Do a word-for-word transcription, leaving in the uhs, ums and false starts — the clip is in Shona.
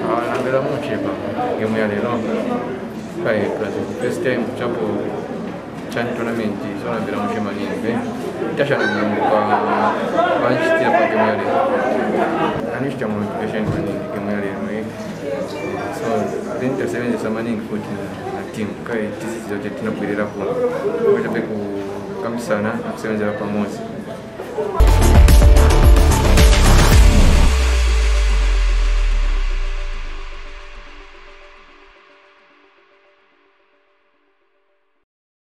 Anambela muchepa game ya lero. Kai kazi first time chapo chan tournament so anambela muchema nyingi. Tasha na kwa banchi kwa game ya lero. Anishta motivation kwa game ya lero. So then the seven is summoning foot na team kai tisi zote tunapeleka kwa kwa peku kamisana na kusemeza pamoja.